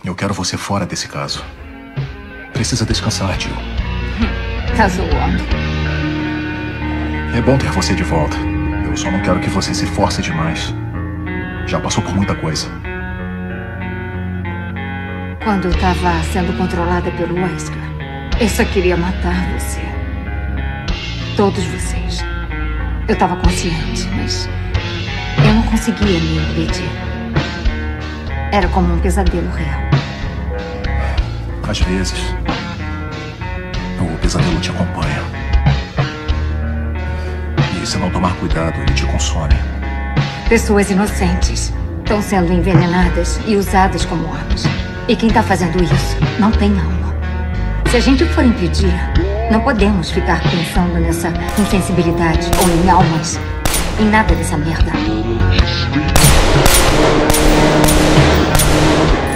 Eu quero você fora desse caso. Precisa descansar, Jill. Tá zoando. É bom ter você de volta. Eu só não quero que você se force demais. Já passou por muita coisa. Quando eu tava sendo controlada pelo Wesker, eu só queria matar você. Todos vocês. Eu tava consciente, mas eu não conseguia me impedir. Era como um pesadelo real. Às vezes, o pesadelo te acompanha. E se não tomar cuidado, ele te consome. Pessoas inocentes estão sendo envenenadas e usadas como armas. E quem tá fazendo isso não tem alma. Se a gente for impedir, não podemos ficar pensando nessa insensibilidade ou em almas. Em nada dessa merda.